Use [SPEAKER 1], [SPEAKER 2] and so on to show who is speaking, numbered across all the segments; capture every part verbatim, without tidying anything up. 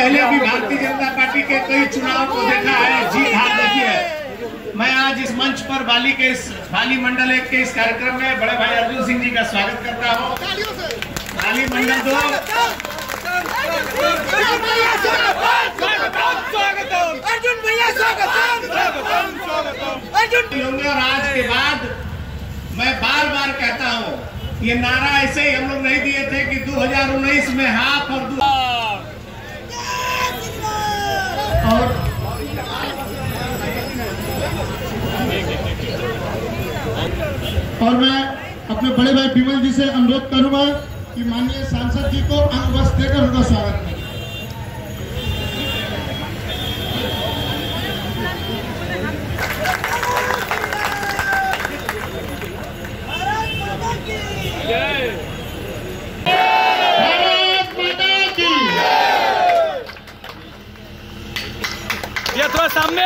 [SPEAKER 1] पहले भी भारतीय जनता पार्टी के कई चुनाव को देखा है, जीत हार देखी है। मैं आज इस मंच पर बाली के इस बाली मंडल एक के इस कार्यक्रम में बड़े भाई अर्जुन सिंह जी का स्वागत करता हूँ। बाली मंडल दो
[SPEAKER 2] अर्जुन भैया स्वागत
[SPEAKER 1] और आज के बाद मैं बार बार कहता हूँ, ये नारा ऐसे ही हम लोग नहीं दिए थे कि दो हज़ार उन्नीस में हाफ और दो और
[SPEAKER 3] और मैं अपने बड़े भाई विमल जी से अनुरोध करूंगा कि माननीय सांसद जी को अंग वस्त्र देकर उनका स्वागत करें।
[SPEAKER 4] ये थोड़ा सामने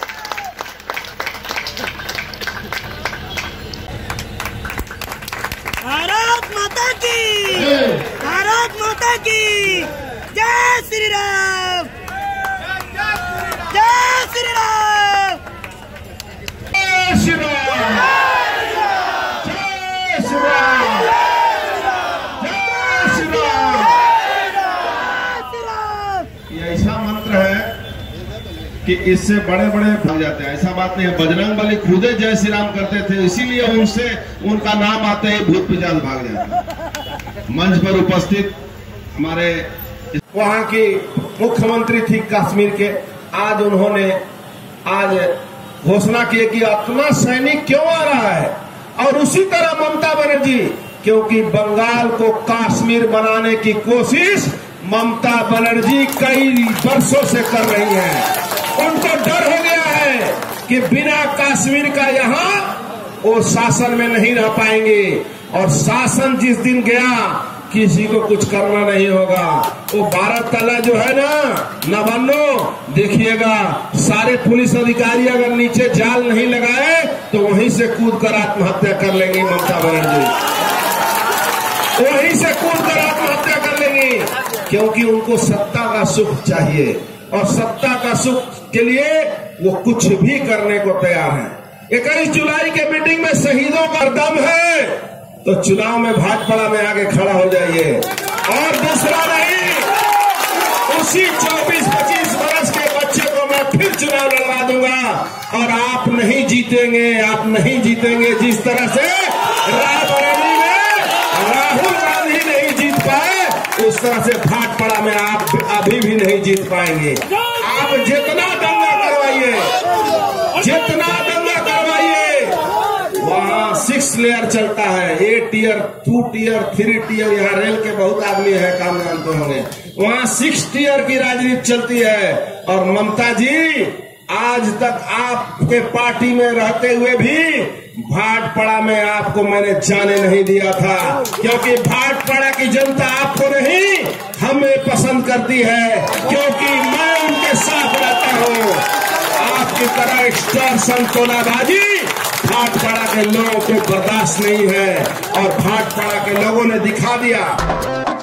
[SPEAKER 2] भारत माता की, भारत माता की जय श्री राम, जय श्री राम,
[SPEAKER 1] जय श्री राम, जय श्री राम, जय श्री राम। ये ऐसा मंत्र है कि इससे बड़े बड़े भाग जाते हैं। ऐसा बात नहीं है, बजरंग बली खुदे जय श्री राम करते थे, इसीलिए उनसे उनका नाम आते ही भूत पिशाच भाग जाते हैं। मंच पर उपस्थित हमारे वहां की मुख्यमंत्री थी कश्मीर के, आज उन्होंने आज घोषणा की कि अपना सैनिक क्यों आ रहा है, और उसी तरह ममता बनर्जी, क्योंकि बंगाल को कश्मीर बनाने की कोशिश ममता बनर्जी कई वर्षों से कर रही है। उनको डर हो गया है कि बिना कश्मीर का यहाँ वो शासन में नहीं रह पाएंगे, और शासन जिस दिन गया किसी को कुछ करना नहीं होगा। वो बारह तला जो है ना नवान्नो, देखिएगा सारे पुलिस अधिकारी अगर नीचे जाल नहीं लगाए तो वहीं से कूद कर आत्महत्या कर लेंगे ममता बनर्जी, वहीं से कूद कर आत्महत्या कर लेंगी, क्योंकि उनको सत्ता का सुख चाहिए, और सत्ता का सुख के लिए वो कुछ भी करने को तैयार है। इक्कीस जुलाई के मीटिंग में शहीदों का दम है तो चुनाव में भाजपा में आगे खड़ा हो जाइए, और दूसरा नहीं, उसी चौबीस पच्चीस वर्ष के बच्चे को मैं फिर चुनाव लड़वा दूंगा, और आप नहीं जीतेंगे, आप नहीं जीतेंगे जिस तरह से रायबरेली में राहुल गांधी नहीं जीत पाए, उस तरह से भाजपा में आप अभी भी नहीं जीत पाएंगे। आप जितना दंगा करवाइए, जितना दंगा करवाइए, वहाँ सिक्स लेयर चलता है, A tier, two tier, three tier, यहाँ रेल के बहुत आदमी है काम जानते होंगे, वहाँ सिक्स टीयर की राजनीति चलती है। और ममता जी, आज तक आपके पार्टी में रहते हुए भी भाटपाड़ा में आपको मैंने जाने नहीं दिया था, क्योंकि भाटपाड़ा की जनता आपको नहीं हमें पसंद करती है, क्योंकि मैं उनके साथ रहता हूँ। आपकी तरह एक्सटॉर्शन तोलाबाजी भाटपाड़ा के लोगों को बर्दाश्त नहीं है, और भाटपाड़ा के लोगों ने दिखा दिया।